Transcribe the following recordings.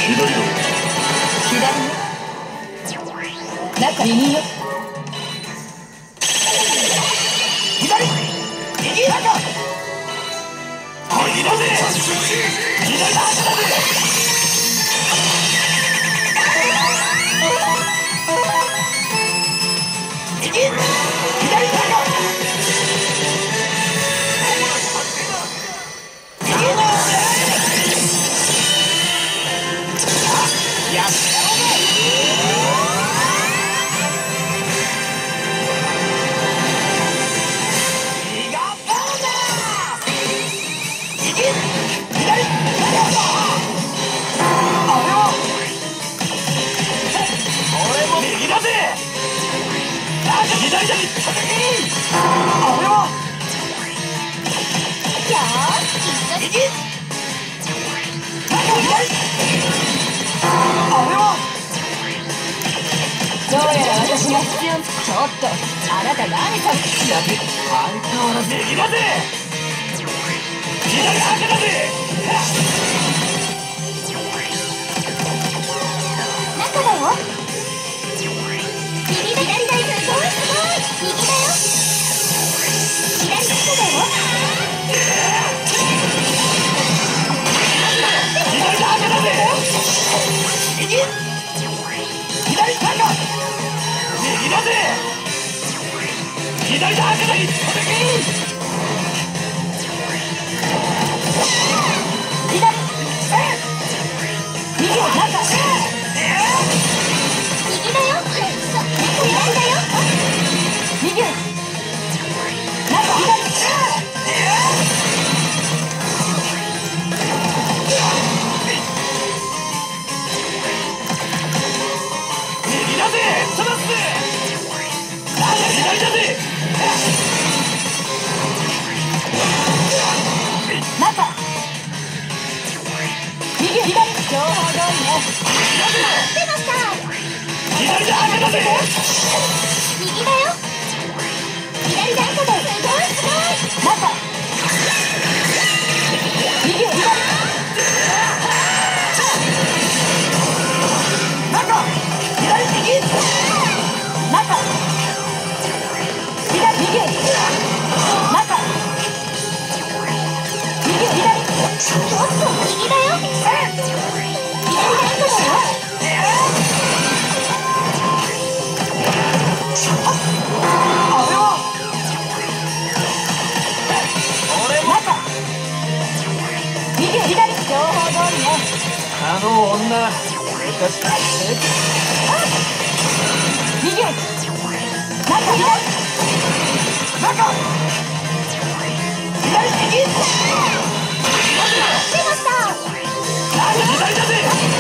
左よ。 中右よ。左右中右だぜ。左だぜ。右左中左だ。あれは右あれはどうやら私が必要。ちょっとあなた何さ相変わらず右だぜ。左赤だぜ。中だよ。右左左すごいすごい。右だよ。左下だよ。左だ赤だぜ。右左赤右だぜ。左だ赤だ。右右を中右だよ。左だよ。右中左右だぜ。そらす左だぜ。中右左情報通りね。出ました。左だ赤だぜ。右だよ。左だ赤だ。すごいすごい。中右左中左右中左右中右左ちょっと右だよ。左だ赤だよ。あれは中右左情報通りね。あの女昔右中左中左右出ました。左だぜ。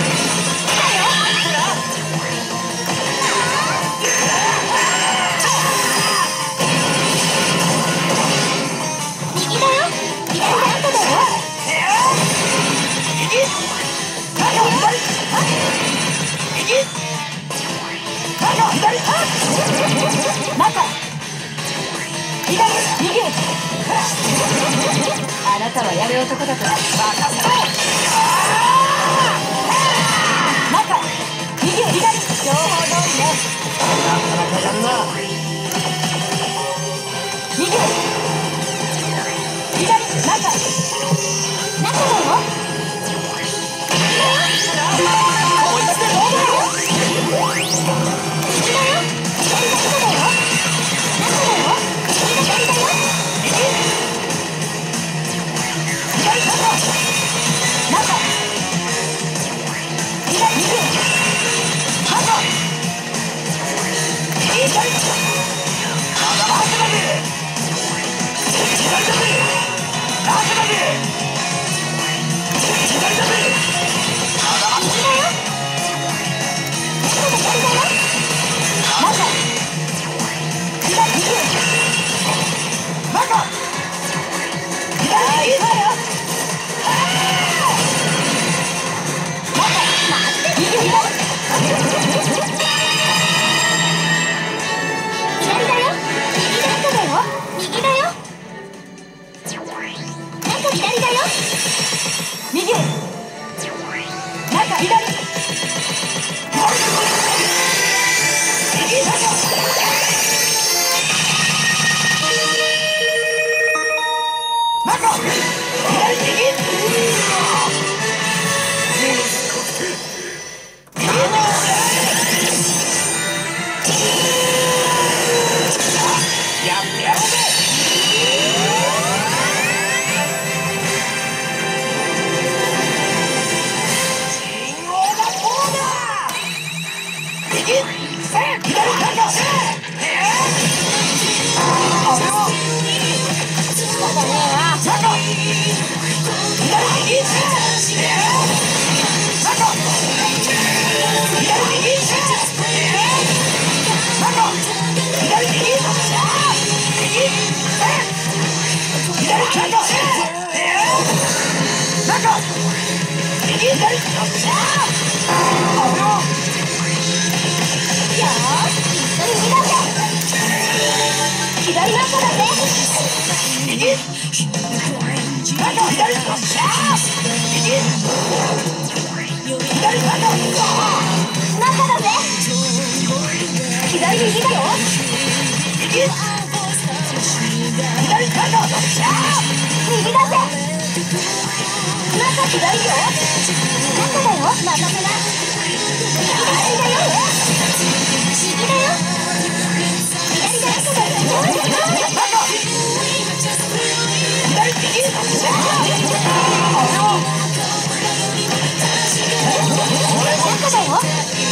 右だよ。左だ赤だよ。右中左右中左中左右あなたはやる男だと任せろ。中右左情報通りね。なかなかやるな。右左中だよ。こいつでどうだよ。右だよ。左だよ。中だよ。左だよ。右左中右左よっしゃー。よーし、一緒に右だぜ。左の赤だぜ。右赤左よっしゃー。右左赤中だぜ。左右だよ。右左赤よっしゃー。右だぜ。中左よ。中だよ。任せな。右だよ。右だよ。左だ赤だよ。左右よっしゃー。中だよ。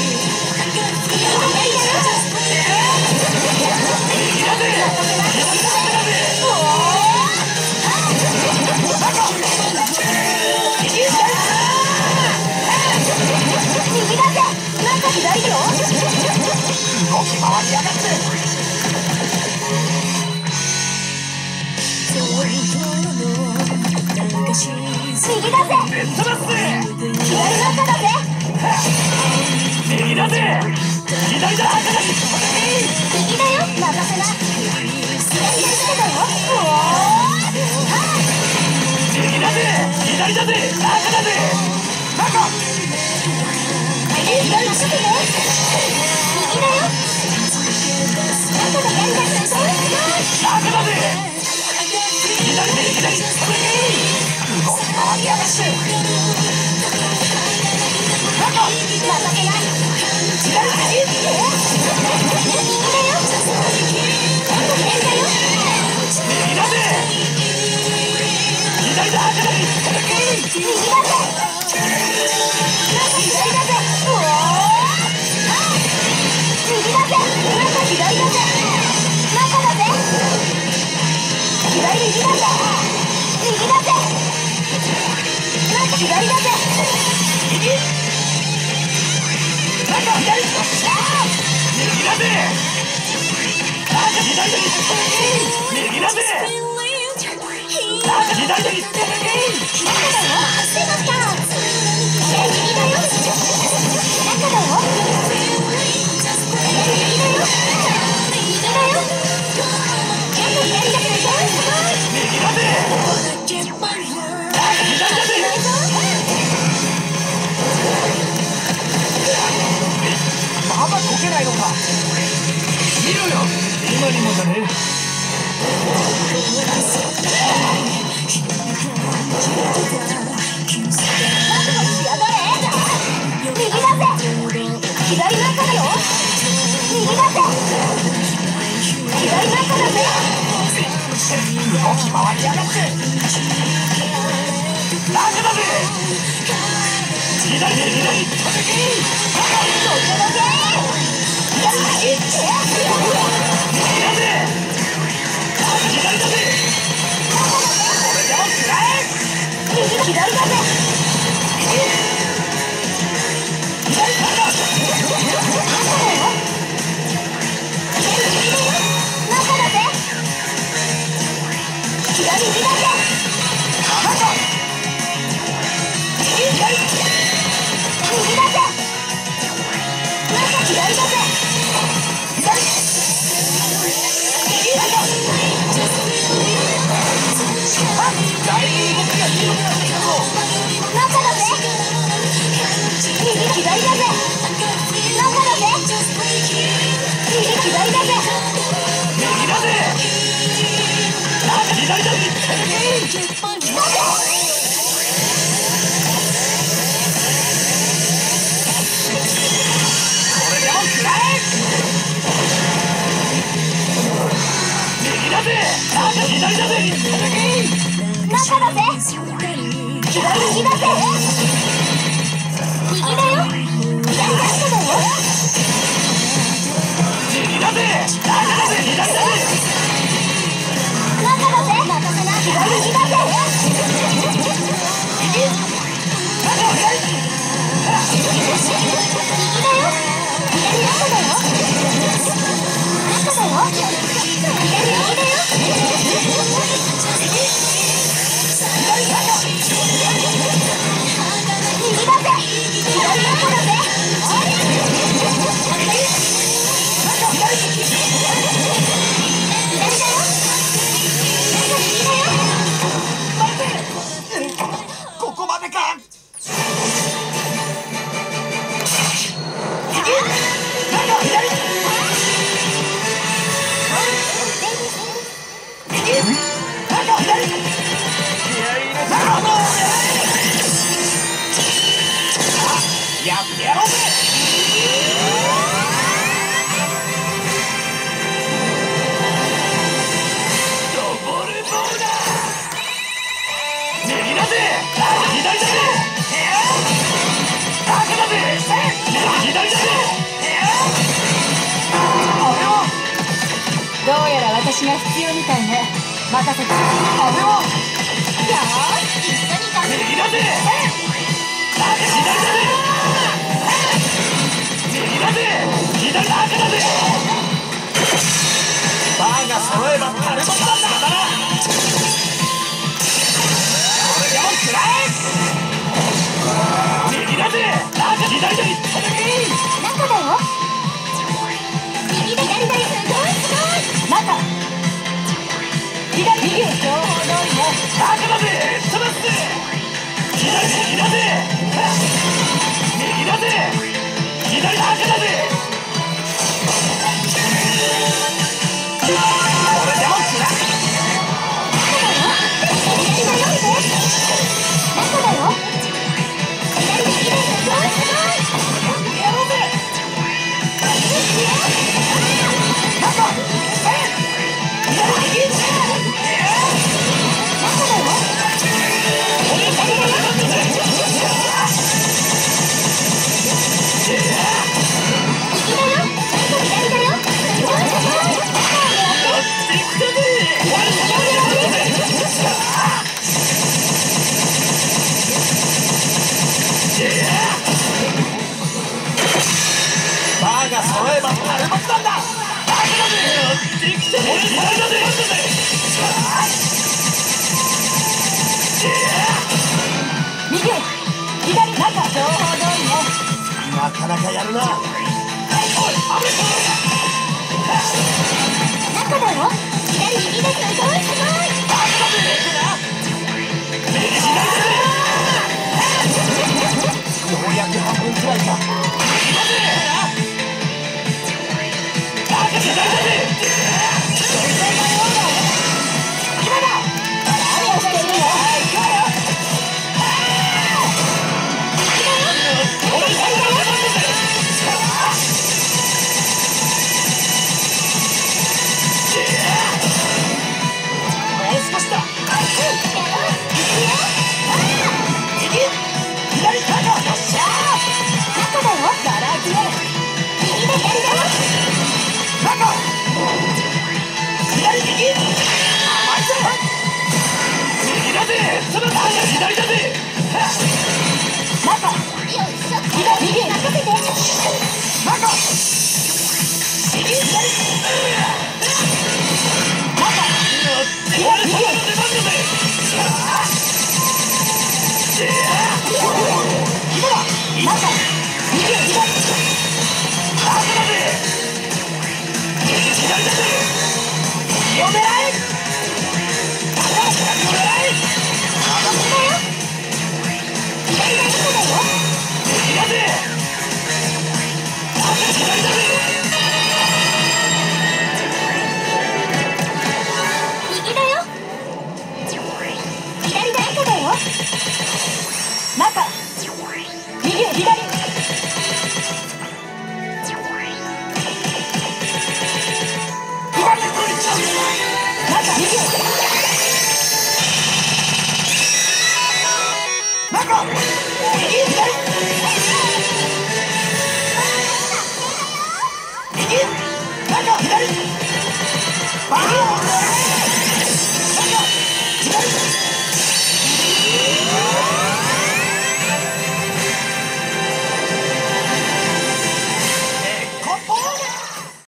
右だぜ。中左だよ。動き回りやがって。右だぜ。ぶっ飛ばすぜ。左の赤だぜ。右だぜ。左だ赤だ。右だよ。任せな。左の赤だよ。右だぜ。左だぜ。赤だぜ。中。右だよ。右だよ。赤だ左だぜ。赤だぜ。左で左。動き回りやがって。中。任せな。左右。右だよ。赤左だよ。右だぜ。左だ赤だ。右だぜ。中左だぜ。右だぜ。中左だぜ。中だぜ。左右だぜ。右だぜ。中左だぜ。右。中左。よっしゃー。右だぜ。中左だぜ。右だぜ。中左だぜ。中だよ。すいません。右だよ。中だよ。右だよ。右だよ。中左だぜ。右だぜ。中左だぜ。まだ解けないのか。見ろよ。今にもじゃね。右だぜ。左の赤だよ。右だぜ。左の赤だぜ。動き回りやがって。赤だぜ。左で左。どけどけ。左右。右だぜ。左だぜ。これでも食らえ。右左だぜ。左赤だよ。中だぜ。左右だぜ。中。右左。右だぜ。中左だぜ。左。右中。あ、左に動きが広くなってきたぞ。中だぜ。右左だぜ。中だぜ。右左だぜ。右だぜ。中左だぜ。これでも食らえ。右だぜ。中左だぜ。中だぜ。左右だぜ。右だよ。左赤だよ。右だぜ。中だぜ。左だぜ。中だぜ。任せな。左右だぜ。右。中左。右だよ。左赤だよ。赤だよ。左右だよ。右。左赤。 やってやろうぜ。ドボルボールだ。右だぜ。左だぜ。赤だぜ。左だぜ。 どうやら私が必要みたいね。任せて。 あれはよーし、一緒に頑張る。 右だぜ。左だぜ。右だぜ。左だ赤だぜ。バーが揃えばタルボッタンだな。これでも食らえ。右だぜ。赤左だいっただけ。 中だよ。右だ左だい、すごいすごい。中。左右。情報通りね。 赤だぜ。飛ばすぜ。右だぜ。右だぜ。左赤だぜ。これでも食らえ。 中だよ。左右だ。すごいすごい。 やろうぜ。中。左右。バーが揃えばタルボッタンだ。できたね。左だぜ。 右左中。情報通りね。 なかなかやるな。おい、あれ中だよ。左右だ。すごいすごい。 ようやく半分くらいか。 今だ。何をしているの。 左だぜ。 中。よいしょ。右右。任せて。 中。 右左。中。 俺様の出番だぜ。 今だ。中。右左。 赤だぜ。左だぜ。右を狙え。左を狙え。 中右左